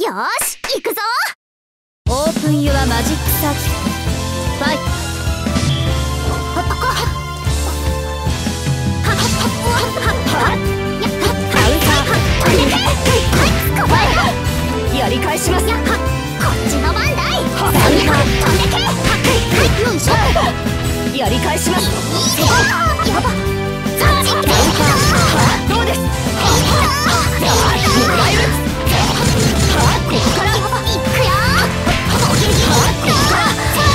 よーし行くぞ。 オープンユアマジックサーキットファイト。やり返します。こっちの番だい。飛んでけ。よいしょ。 やり返します。 やば。 どうです。もらえる。ここから行くよ。 ここから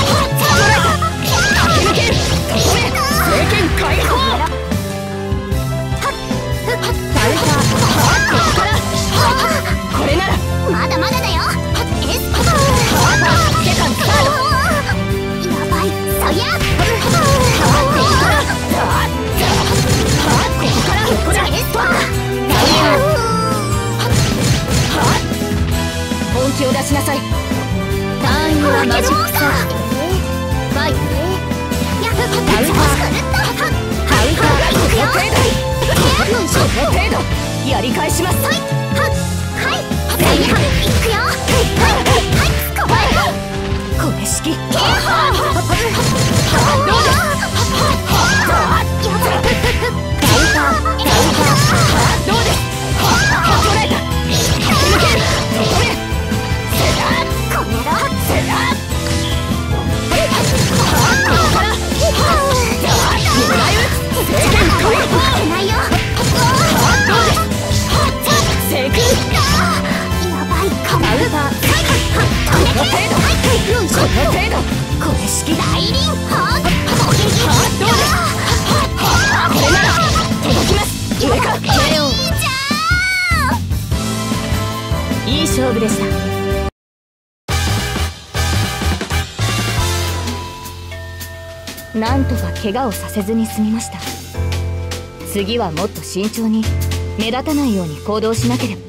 駆け抜ける。これ政権解放。ここからこれならまだまだだよ。 セカンドサード。 やばい。そりゃ本気を出しなさい。ターンはマジックサーキットファイト。やり返します。 はい行くよ。 これ式。どうです。どうです。捉えた。駆け抜ける。これこの野郎。 もらえる。政権解放。 ないよ。 どうです。成功。 やばいかも。 アウター。この程度。この程度。これ式。 大輪砲。 どうです。これなら届きます。上か。KO。いい勝負でした。なんとか怪我をさせずに済みました。次はもっと慎重に目立たないように行動しなければ。